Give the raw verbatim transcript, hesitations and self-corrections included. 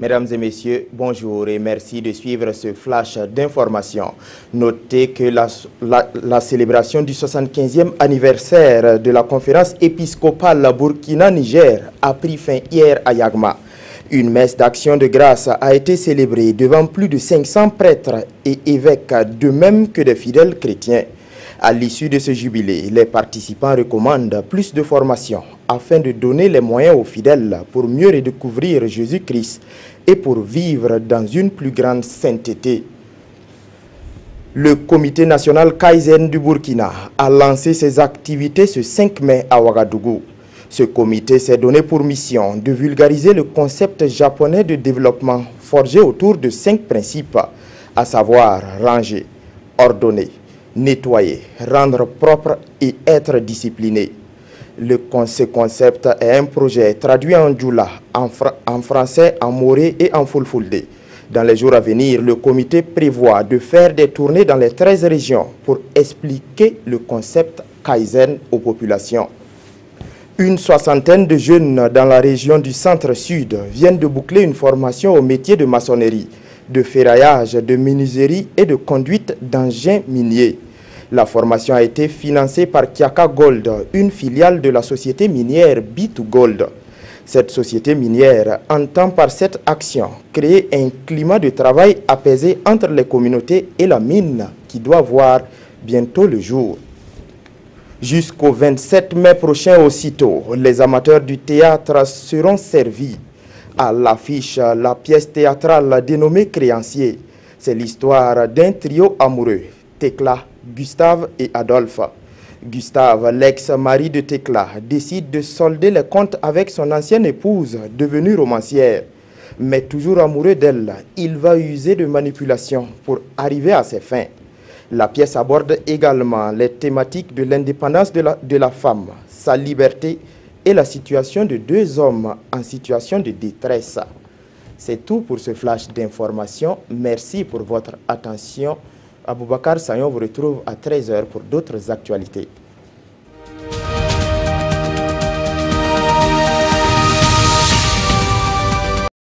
Mesdames et messieurs, bonjour et merci de suivre ce flash d'information. Notez que la, la, la célébration du soixante-quinzième anniversaire de la conférence épiscopale Burkina-Niger a pris fin hier à Yagma. Une messe d'action de grâce a été célébrée devant plus de cinq cents prêtres et évêques, de même que des fidèles chrétiens. À l'issue de ce jubilé, les participants recommandent plus de formation afin de donner les moyens aux fidèles pour mieux redécouvrir Jésus-Christ et pour vivre dans une plus grande sainteté. Le comité national Kaizen du Burkina a lancé ses activités ce cinq mai à Ouagadougou. Ce comité s'est donné pour mission de vulgariser le concept japonais de développement forgé autour de cinq principes, à savoir ranger, ordonner, nettoyer, rendre propre et être discipliné. Le, ce concept est un projet traduit en Djoula, en, fra en français, en moré et en fulfulde. Dans les jours à venir, le comité prévoit de faire des tournées dans les treize régions pour expliquer le concept Kaizen aux populations. Une soixantaine de jeunes dans la région du centre-sud viennent de boucler une formation au métier de maçonnerie, de ferraillage, de menuiserie et de conduite d'engins miniers. La formation a été financée par Kiaka Gold, une filiale de la société minière B deux Gold. Cette société minière entend par cette action créer un climat de travail apaisé entre les communautés et la mine qui doit voir bientôt le jour. Jusqu'au vingt-sept mai prochain aussitôt, les amateurs du théâtre seront servis. À l'affiche, la pièce théâtrale dénommée Créancier. C'est l'histoire d'un trio amoureux, Tekla, Gustave et Adolphe. Gustave, l'ex-mari de Tekla, décide de solder les comptes avec son ancienne épouse, devenue romancière. Mais toujours amoureux d'elle, il va user de manipulation pour arriver à ses fins. La pièce aborde également les thématiques de l'indépendance de la, de la femme, sa liberté et la situation de deux hommes en situation de détresse. C'est tout pour ce flash d'information. Merci pour votre attention. Aboubakar Sayon vous retrouve à treize heures pour d'autres actualités.